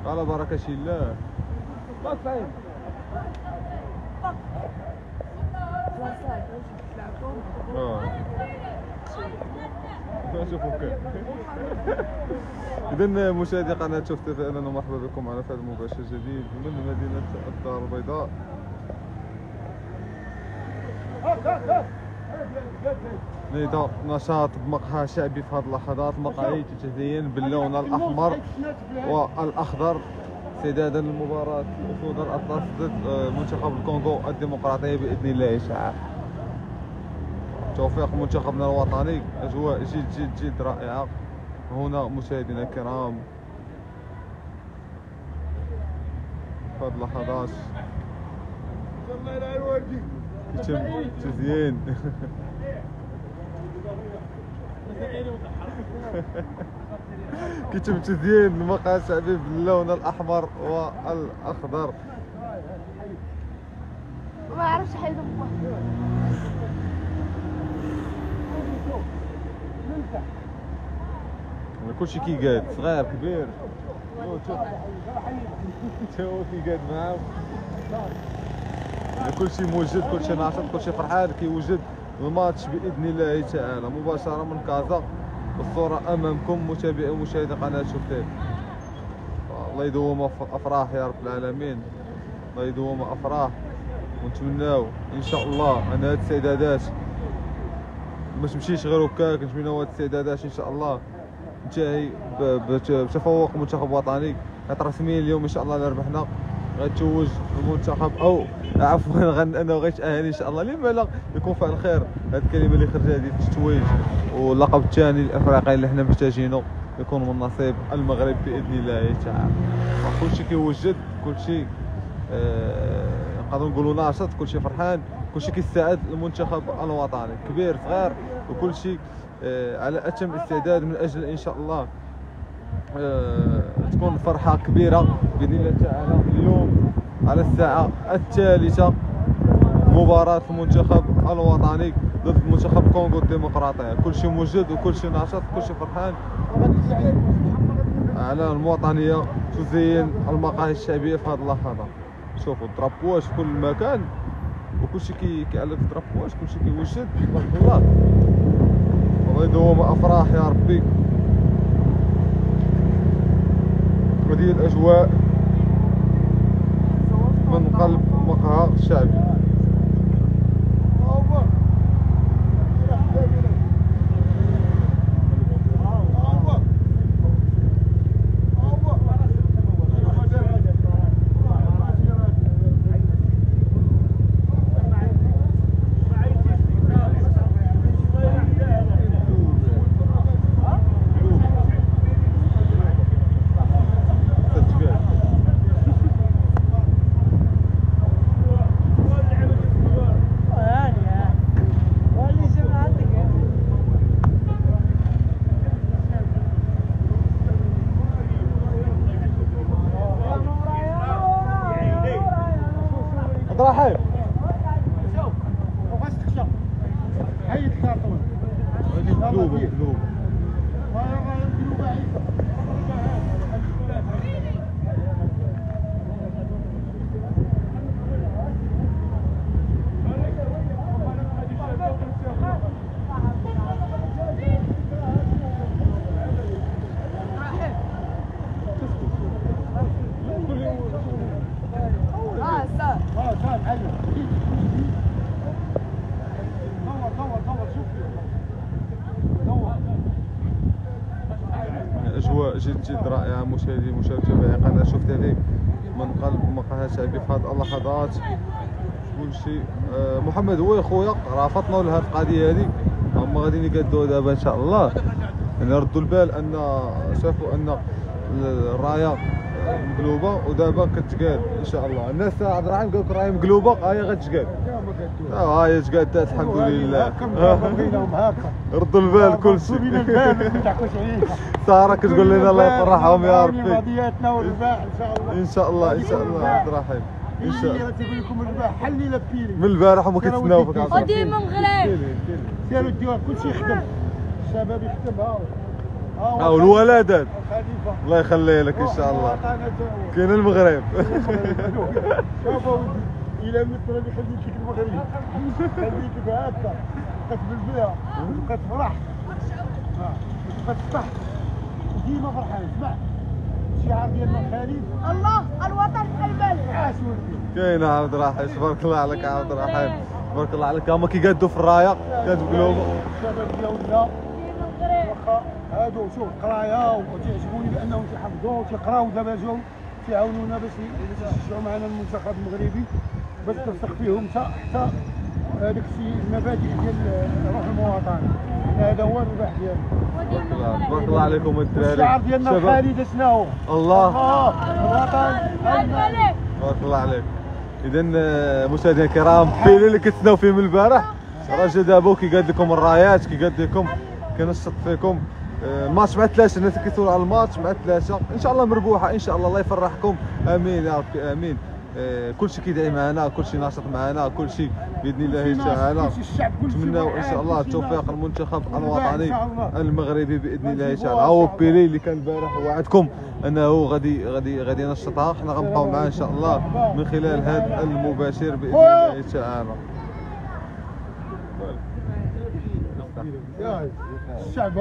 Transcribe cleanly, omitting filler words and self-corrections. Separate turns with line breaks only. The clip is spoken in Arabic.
على بركة الله. شوفوا كيف. إذا مشاهدي قناة شوف تيفي، أهلا ومرحبا بكم معنا في هذا المباشر الجديد من مدينة الدار البيضاء. نيدا نشاط بمقهى شعبي في هذه اللحظات، مقاهي تتزين باللون الأحمر والأخضر استعدادا للمباراة أسود الأطلس ضد منتخب الكونغو الديمقراطية بإذن الله تعالى. توفيق منتخبنا الوطني، أجواء جد جد جد رائعة هنا مشاهدينا الكرام في هذه اللحظات. يتم تزيين كيتم تزيين المقهى الشعبي باللون الأحمر والأخضر.
ما عرفتش حيد
كلشي كيقاد، صغير كبير تا هو كيقاد معاهم. كلشي موجود، كلشي ناشط، كلشي فرحان كيوجد الماتش باذن الله تعالى مباشره من كازا. الصوره امامكم متابعي ومشاهدي قناه شوف تيفي. الله يدوم افراح يا رب العالمين، الله يدوم افراح، ونتمناو ان شاء الله ان هاد الاستعدادات ما تمشيش غير هكاك. نتمناو هاد الاستعدادات ان شاء الله تنتهي بتفوق منتخب وطني. رسميا اليوم ان شاء الله اللي ربحنا غيتوج المنتخب، او عفوا انا غيتاهل ان شاء الله. لما لا يكون فعل خير. هذه الكلمه اللي خرجت هذه التتويج واللقب الثاني الافريقي اللي حنا محتاجينه يكون من نصيب المغرب باذن الله تعالى. كلشي كيوجد، كلشي نقدروا نقولوا ناشط، كلشي فرحان، كلشي كيستعد المنتخب الوطني كبير صغير، وكلشي على اتم استعداد من اجل ان شاء الله تكون فرحه كبيره باذن الله تعالى. اليوم على الساعه الثالثه مباراه المنتخب الوطني ضد منتخب كونغو الديمقراطيه. كلشي موجود وكلشي ناشط، كلشي فرحان. على المواطنيه تزين المقاهي الشعبيه في هذه اللحظه. شوفوا الدرابوات في كل مكان، وكلشي كيعلق الدرابوات، كلشي كيوجد تبارك الله. الله يدوم افراح يا ربي. هذه الاجواء من قلب مقهى شعبي. رحيم
شوف وفاش تخشى حيد الكارطون
قلوبه اجواء جد جد رائعه مشاهدي متابعي قناه شوف تيفي من قلب مقهى شعبي في هذه اللحظات. كلشي محمد هو يا خويا راه فطنوا لهاد القضيه هذه، هما غاديين يقادوها دابا ان شاء الله. يعني ردوا البال ان شافوا ان الرايه مقلوبه ودابا كتقاد ان شاء الله. الناس عبد الرحيم قالوا لك راهي مقلوبه، ها هي غتقاد، ها هي تقادات الحمد لله. ردوا البال كلشي ساره كتقول لنا الله يفرحهم يا ربي. ان شاء الله ان شاء الله عبد الرحيم ان شاء الله.
تيقول لكم البارح حل ليله بكيري
من البارح هما كيتسناو فيك
وديما مغرب
ديالو الديوان كلشي يخدم، الشباب يخدم. ها
والولدات
خليفه
الله يخليه لك ان شاء الله.
وطننا تا هو.
كاين المغرب.
شوف اودي الى مثلا اللي خليت لك المغرب خليتك هكا تقبل بها وتبقى تفرح وتبقى تفرح ديما فرحان. اسمع الشعار ديالنا خالد
الله الوطن الملك.
عاش ولدي.
كاين عبد الرحيم تبارك الله عليك عبد الرحيم تبارك الله عليك. هما كيقادوا في الرايه كتقولوا
الشباب ديالنا واخا هادو شوف قرايه وتعجبوني بانهم تيحفظوا وتيقراو دابا جاو تيعاونونا باش يشجعوا معنا المنتخب المغربي باش ترسخ فيهم حتى هذاك الشيء المبادئ ديال روح المواطنه. هذا هو الربح ديالنا.
تبارك الله عليكم الدراري.
الشعار ديالنا خالد شنو هو؟
الله
الوطن
الملك.
تبارك الله عليك. اذا مشاهدينا الكرام الفيلم اللي كتسناو فيه من البارح راه جا دابا وكيقاد لكم الرايات كيقاد لكم كنشط فيكم. الماتش مع ثلاثه الناس اللي كيسولوا على الماتش مع ثلاثه ان شاء الله مربوحه ان شاء الله. الله يفرحكم امين يا ربي امين. كلشي كيدعي معنا كلشي ناشط معنا كلشي باذن الله تعالى. نتمناو ان شاء الله توفيق المنتخب الوطني المغربي باذن الله تعالى. هو بيلي اللي كان البارح وعدكم انه غادي ينشطها. حنا غنبقاو معاه ان شاء الله من خلال هذا المباشر باذن الله تعالى.
الشعب